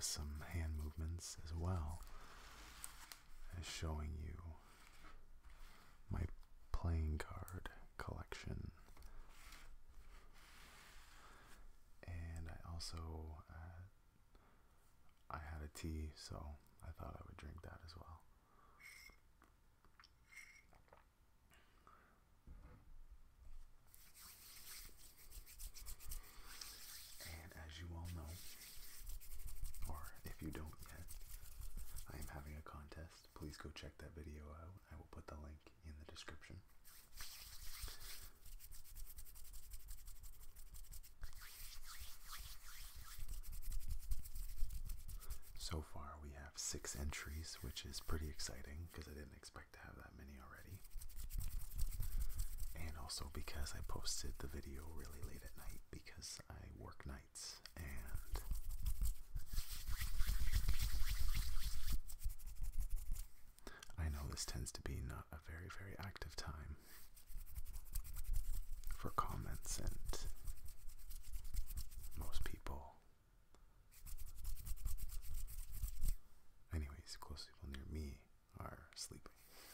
some hand movements as well as showing you my playing card collection. And I also, I had a tea, so I thought I would drink that as well. And as you all know, or if you don't yet, I am having a contest. Please go check that video out. I will put the link in the description. So far we have 6 entries, which is pretty exciting because I didn't expect to have that many already. And also because I posted the video really late at night because I work nights, and I know this tends to be not a very, very active time for comments, and most people, anyways, close people near me are sleeping.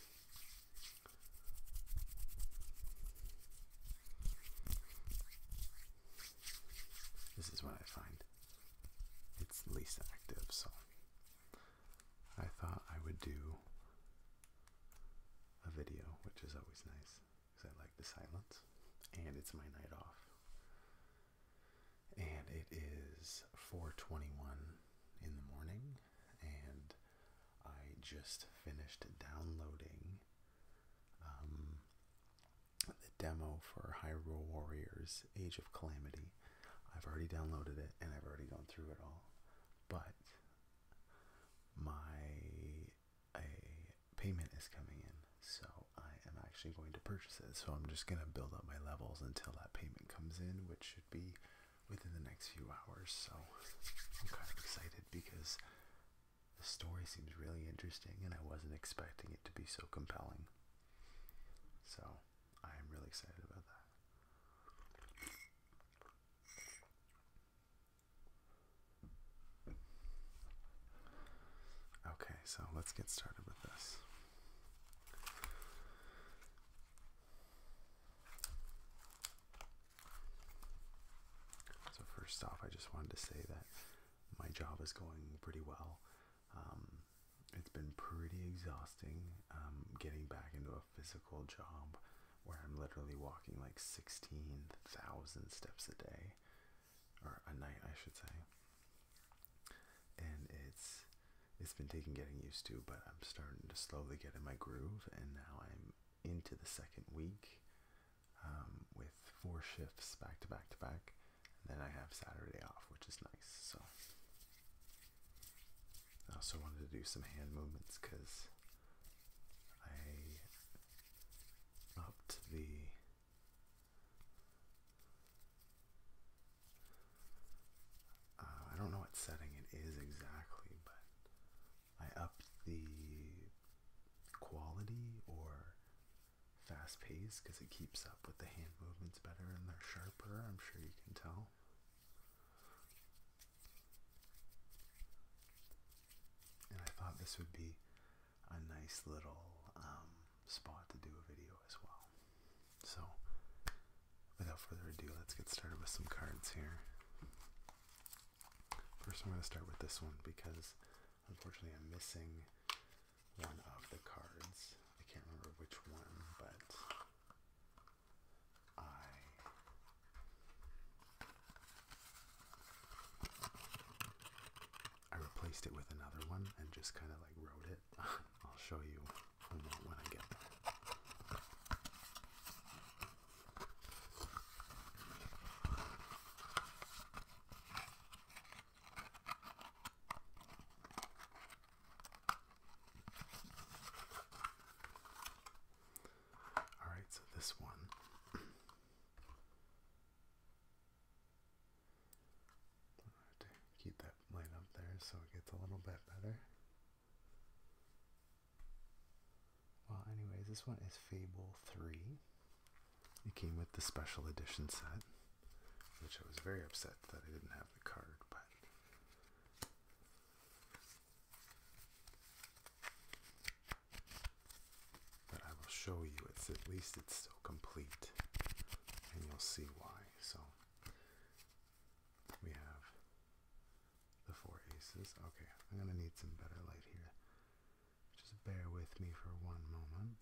This is what I find it's least active, so I thought I would do a video, which is always nice because I like the silence, and it's my night off. And it is 4:21 in the morning, and I just finished downloading the demo for Hyrule Warriors Age of Calamity. I've already downloaded it and I've already gone through it all, but a payment is coming in, so I am actually going to purchase it. So I'm just going to build up my levels until that payment comes in, which should be within the next few hours. So I'm kind of excited because the story seems really interesting and I wasn't expecting it to be so compelling. So I am really excited about that. Okay, so let's get started with this. So first off, I just wanted to say that my job is going pretty well. It's been pretty exhausting getting back into a physical job where I'm literally walking like 16,000 steps a day, or a night I should say. And it's been taking getting used to, but I'm starting to slowly get in my groove, and now I'm into the second week with 4 shifts back to back to back, and then I have Saturday off, which is nice. So I also wanted to do some hand movements because I upped I don't know what setting it is exactly, but I upped the quality or fast pace because it keeps up with the hand movements better and they're sharper, I'm sure you can tell. And I thought this would be a nice little spot to do a video as well. So without further ado, let's get started with some cards here. First I'm going to start with this one because unfortunately I'm missing one of the cards. I can't remember which one, but I replaced it with another one and just kind of like wrote it. I'll show you when I get there. Alright, so this one. Keep that light up there so it gets a little bit better. Well, anyways, this one is Fable 3. It came with the special edition set, which I was very upset that I didn't have the card, but at least it's still complete, and you'll see why. So we have the 4 aces. Okay, I'm gonna need some better light here. Just bear with me for one moment.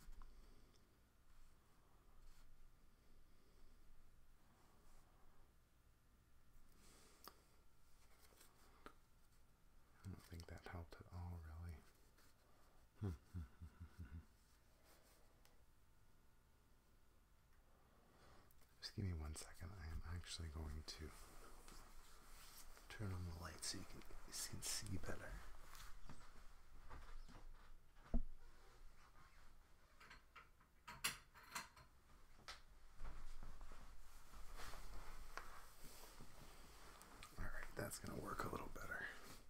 I don't think that helped at all, really. Just give me 1 second. I am actually going to turn on the light so you can see better. Alright, that's going to work a little better.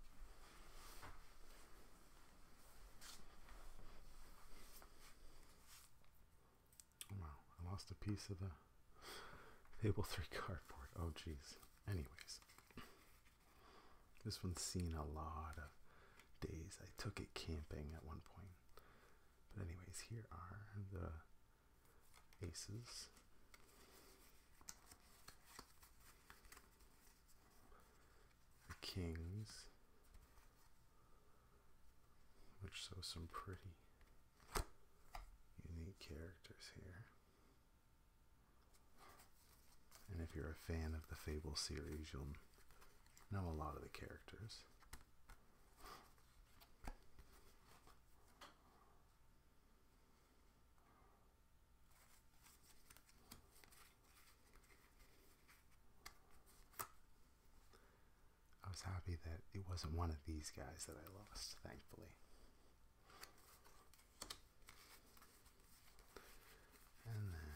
Wow, I lost a piece of the Table 3 cardboard. Oh jeez. Anyways, this one's seen a lot of days. I took it camping at one point. But anyways, here are the aces. The kings, which show some pretty unique characters here. And if you're a fan of the Fable series, you'll know a lot of the characters. I was happy that it wasn't one of these guys that I lost, thankfully. And then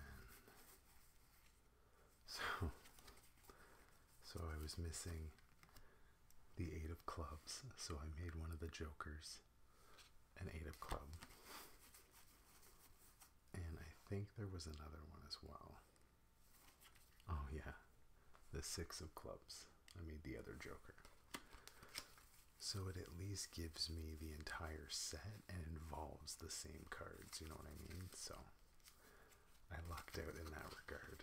so I was missing the 8 of clubs, so I made one of the jokers an 8 of club. And I think there was another one as well. Oh yeah, the 6 of clubs. I made the other joker. So it at least gives me the entire set and involves the same cards, you know what I mean? So I lucked out in that regard.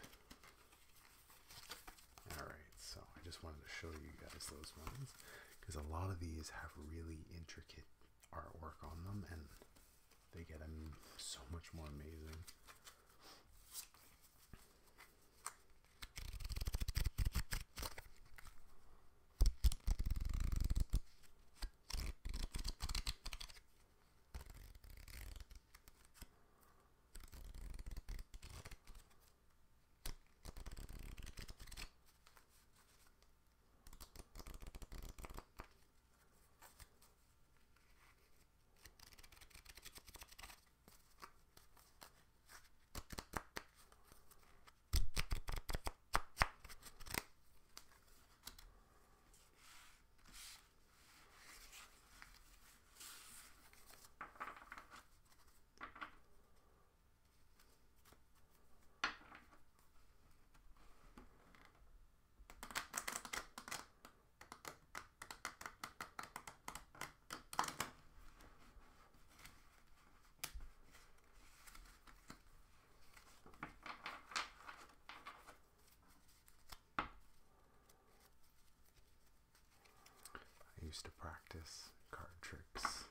Alright, so I just wanted to show you guys those ones, because a lot of these have really intricate artwork on them, and they get so much more amazing. I used to practice card tricks.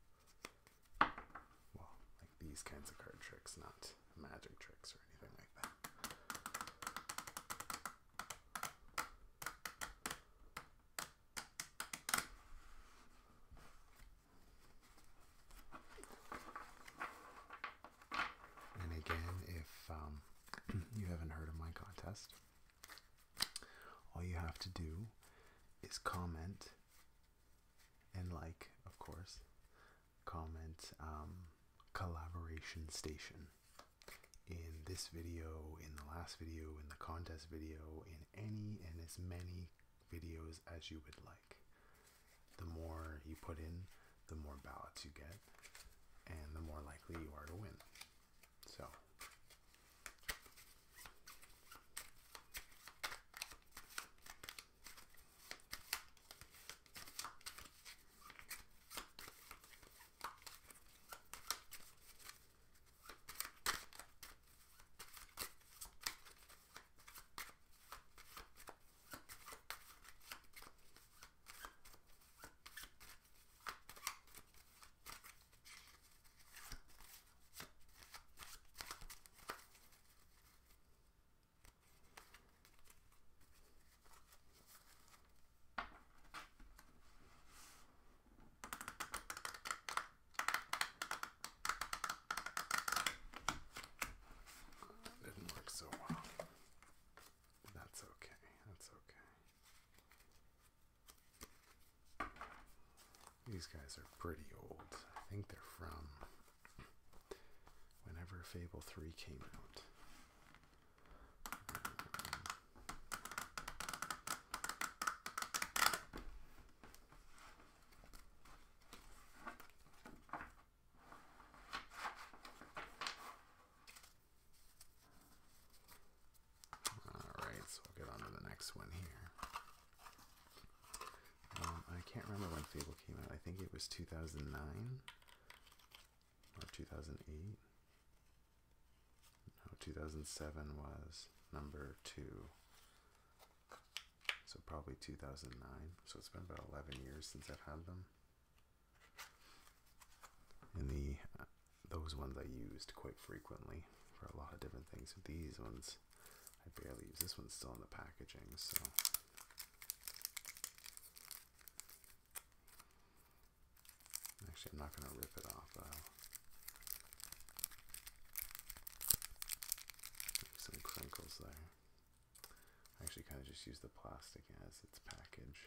Well, like these kinds of card tricks, not magic tricks or anything like that. And again, if you haven't heard of my contest, all you have to do is comment and like, of course, comment collaboration station in this video, in the last video, in the contest video, in any and as many videos as you would like. The more you put in, the more ballots you get, and the more likely you are to win. So These guys are pretty old. I think they're from whenever Fable 3 came out. Alright, so we'll get on to the next one here. I can't remember when Fable came out. I think it was 2009 or 2008. No, 2007 was number 2. So probably 2009. So it's been about 11 years since I've had them. And those ones I used quite frequently for a lot of different things. These ones I barely use. This one's still in the packaging, so. Actually, I'm not going to rip it off. Some crinkles there. I actually kind of just use the plastic as its package.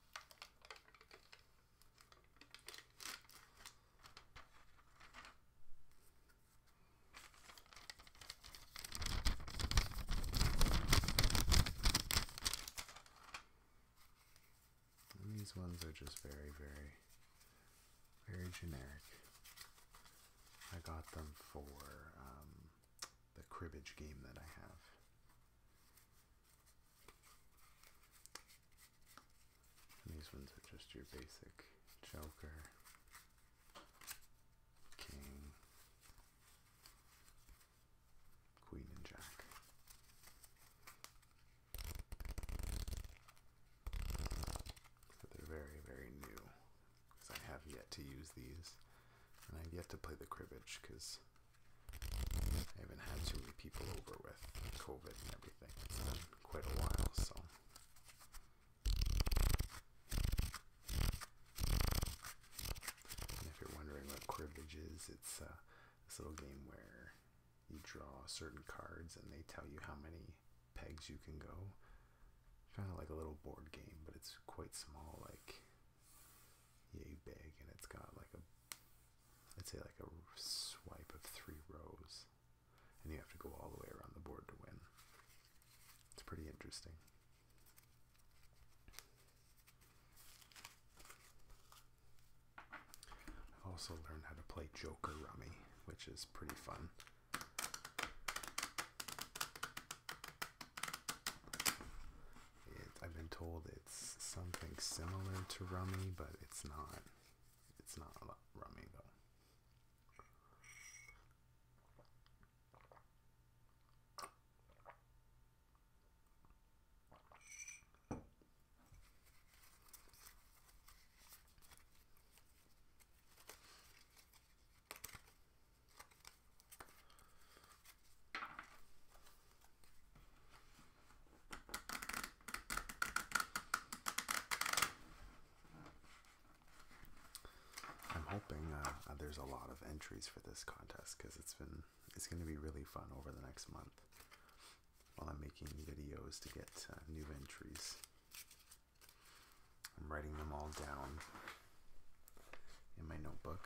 And these ones are just very, very, very generic. I got them for the cribbage game that I have. And these ones are just your basic Joker, King, Queen, and Jack. But they're very, very new because I have yet to use these. And I've yet to play the cribbage because I haven't had too many people over with COVID and everything. It's been quite a while, so. And if you're wondering what cribbage is, it's this little game where you draw certain cards and they tell you how many pegs you can go. Kind of like a little board game, but it's quite small, like yay big, and it's got like I'd say like a swipe of 3 rows, and you have to go all the way around the board to win. It's pretty interesting. I've also learned how to play Joker Rummy, which is pretty fun. I've been told it's something similar to Rummy, but it's not. It's not Rummy though. Hoping there's a lot of entries for this contest because it's going to be really fun over the next month while I'm making videos to get new entries. I'm writing them all down in my notebook,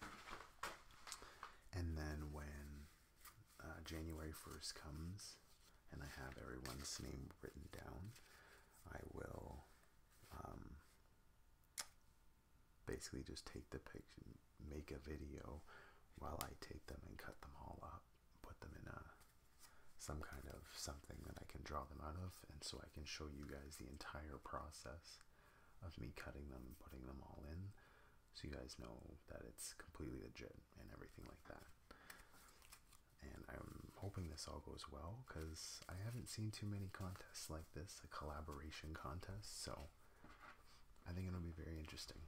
and then when January 1st comes and I have everyone's name written down, I will basically just take the picture, make a video while I take them and cut them all up, put them in some kind of something that I can draw them out of, and so I can show you guys the entire process of me cutting them and putting them all in, so you guys know that it's completely legit and everything like that. And I'm hoping this all goes well because I haven't seen too many contests like this, a collaboration contest, so I think it'll be very interesting.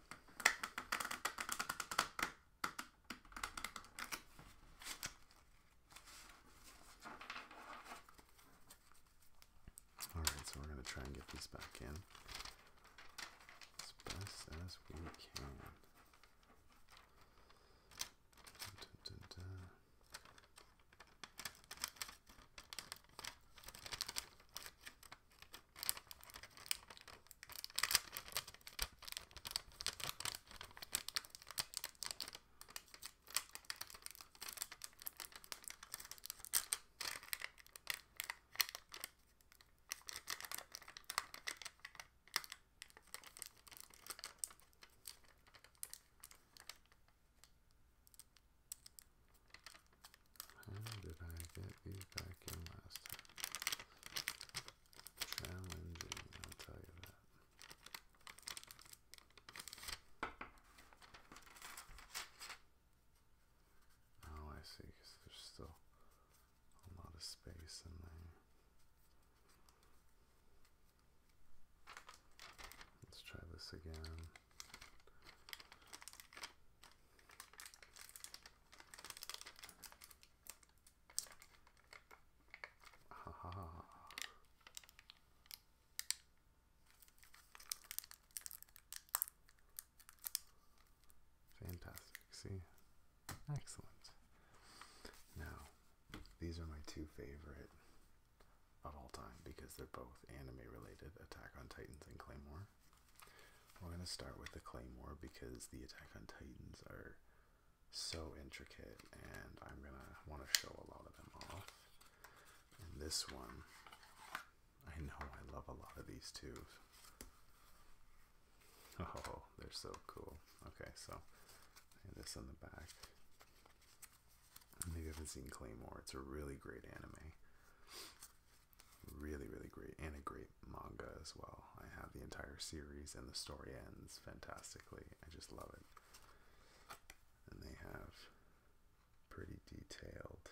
Alright, so we're going to try and get these back in as best as we can. Dun, dun, dun. again. Haha. Fantastic. See? Excellent. Now, these are my two favorite of all time because they're both anime related, Attack on Titans and Claymore. We're going to start with the Claymore because the Attack on Titans are so intricate and I'm going to want to show a lot of them off. And this one, I know I love a lot of these too. Oh, they're so cool. Okay, so this in the back. Maybe you haven't seen Claymore. It's a really great anime. Really, really great. And a great manga as well. I have the entire series and the story ends fantastically. I just love it. And they have pretty detailed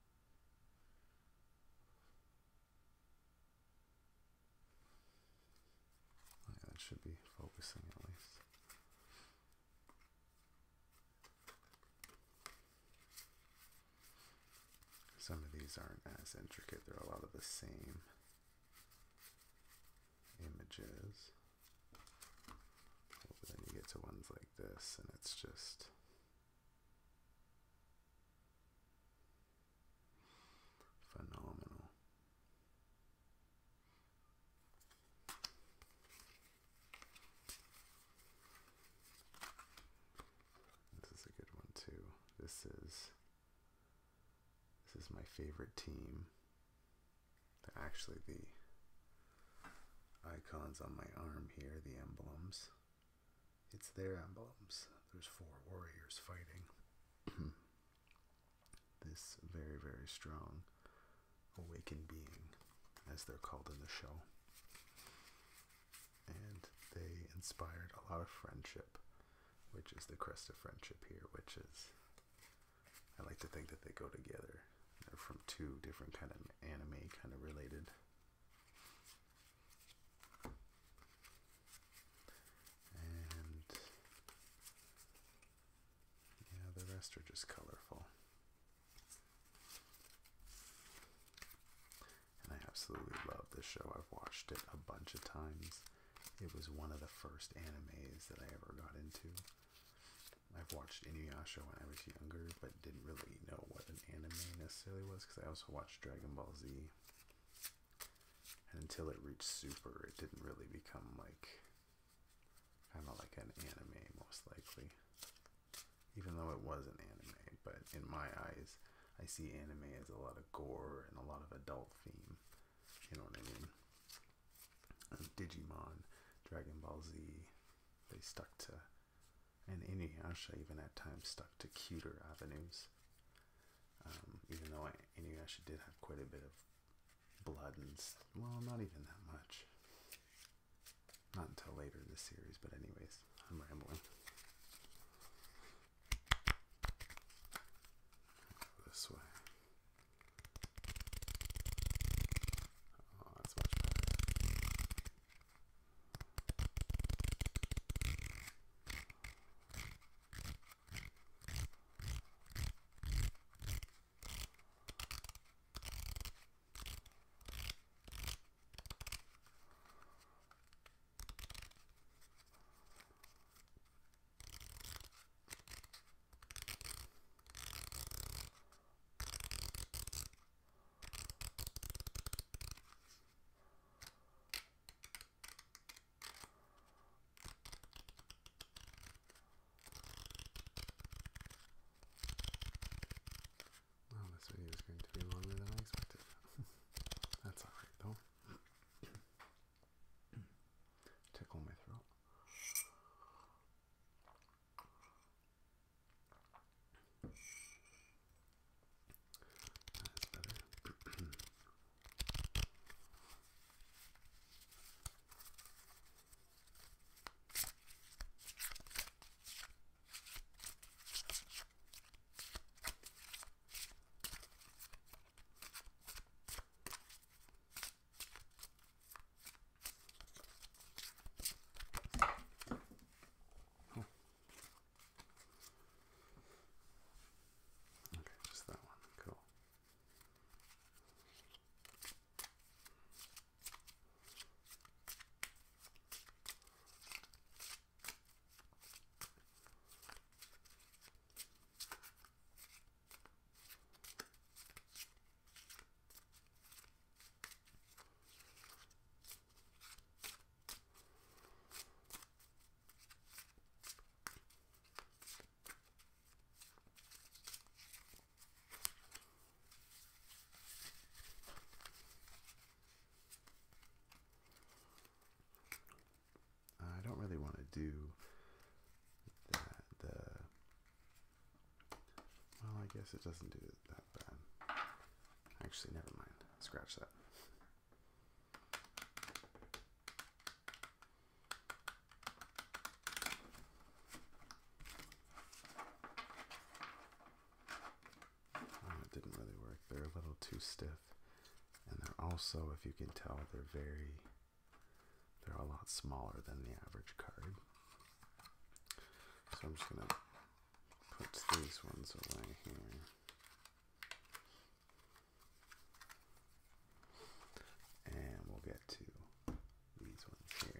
that should be focusing at least. Some of these aren't as intricate. They're a lot of the same images. But then you get to ones like this and it's just phenomenal. This is a good one too. This is my favorite team. They're actually the icons on my arm here, the emblems. It's their emblems. There's 4 warriors fighting. This very, very strong awakened being, as they're called in the show. And they inspired a lot of friendship, which is the crest of friendship here, which is, I like to think that they go together. They're from 2 different kind of anime, kind of related. And yeah, the rest are just colorful. And I absolutely love this show. I've watched it a bunch of times. It was one of the first animes that I ever got into. I've watched Inuyasha when I was younger, but didn't really know what an anime necessarily was because I also watched Dragon Ball Z. And until it reached Super, it didn't really become like, kind of like an anime most likely. Even though it was an anime, but in my eyes, I see anime as a lot of gore and a lot of adult theme. You know what I mean? And Digimon, Dragon Ball Z, they stuck to, and Inuyasha even at times stuck to cuter avenues. Even though Inuyasha did have quite a bit of blood and, well, not even that much. Not until later in the series, but anyways, I'm rambling. Go this way. Oh, that's much better. do the well, I guess it doesn't do it that bad. Actually, never mind. Scratch that. Oh, it didn't really work. They're a little too stiff. And they're also, if you can tell, they're a lot smaller than the average card. So I'm just going to put these ones away here. And we'll get to these ones here.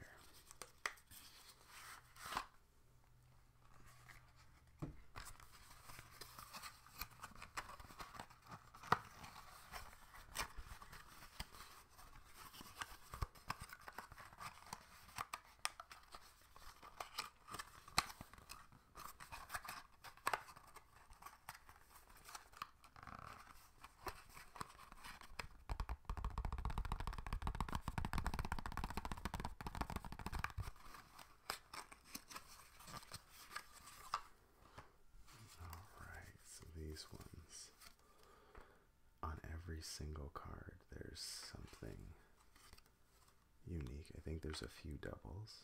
These ones, on every single card there's something unique. I think there's a few doubles.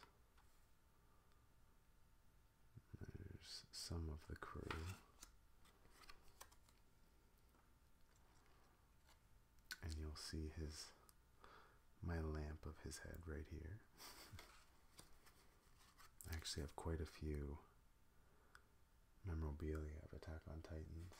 There's some of the crew. And you'll see my lamp of his head right here. I actually have quite a few memorabilia of Attack on Titans.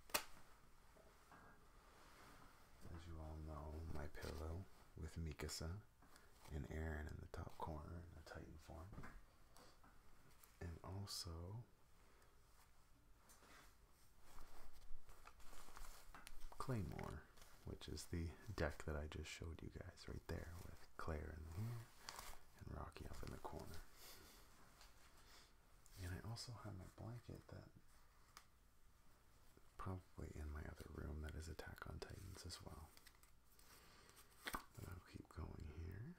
As you all know, my pillow with Mikasa and Eren in the top corner in a Titan form. And also Claymore, which is the deck that I just showed you guys right there with Claire in here and Rocky up in the corner. And I also have my blanket that probably in my other room that is Attack on Titans as well. But I'll keep going here.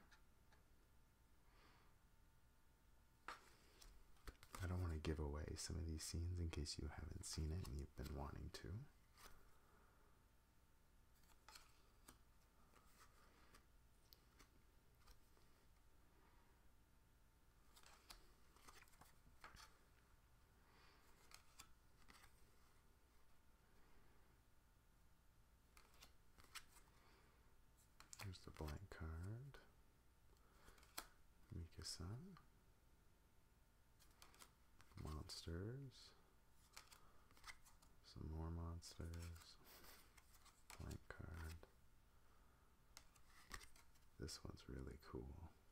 I don't want to give away some of these scenes in case you haven't seen it and you've been wanting to. Here's the blank card. Mikasa. Monsters. Some more monsters. Blank card. This one's really cool.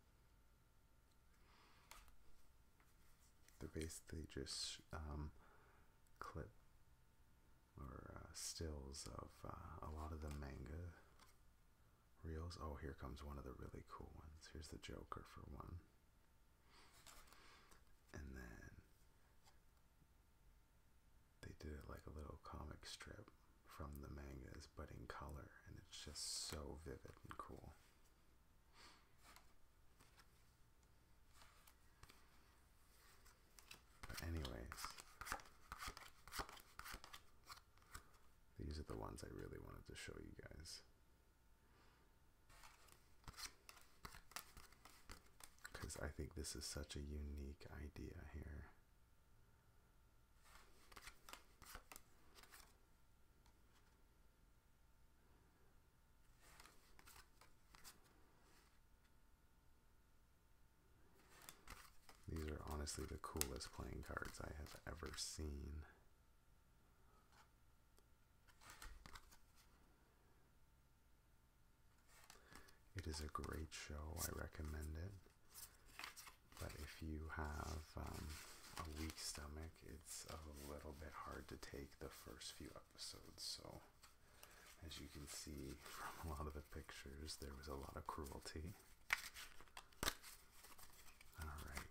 They're basically just clip or stills of a lot of the manga reels. Oh, here comes one of the really cool ones. Here's the Joker for one. And then they did it like a little comic strip from the mangas, but in color, and it's just so vivid and cool. But anyways, these are the ones I really wanted to show you guys. Because I think this is such a unique idea here. These are honestly the coolest playing cards I have ever seen. It is a great show. I recommend it. But if you have a weak stomach, it's a little bit hard to take the first few episodes. So, as you can see from a lot of the pictures, there was a lot of cruelty. Alright.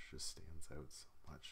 just stands out so much.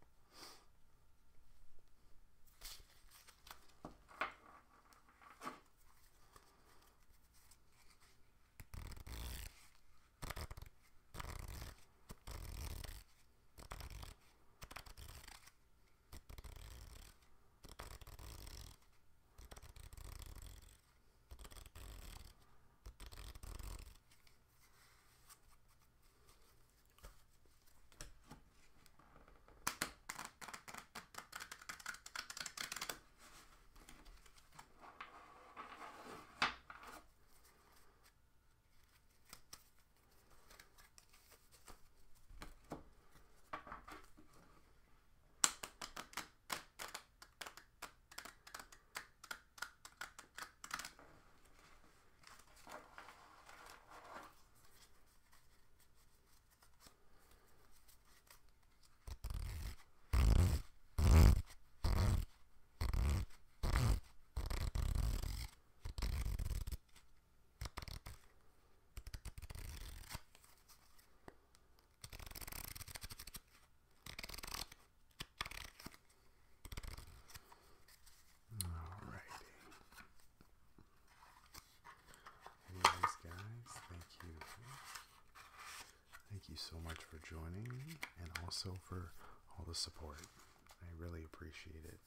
Thank you so much for joining me, and also for all the support. I really appreciate it.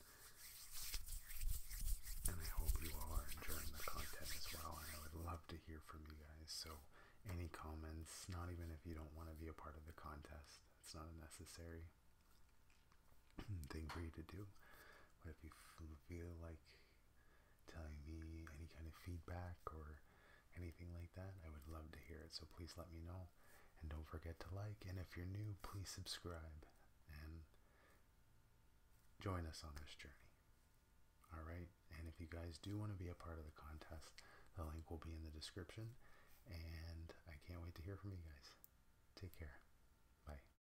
And I hope you all are enjoying the content as well. And I would love to hear from you guys. So any comments, not even if you don't want to be a part of the contest, it's not a necessary thing for you to do. But if you feel like telling me any kind of feedback or anything like that, I would love to hear it. So please let me know. And don't forget to like. And if you're new, please subscribe and join us on this journey. Alright? And if you guys do want to be a part of the contest, the link will be in the description. And I can't wait to hear from you guys. Take care. Bye.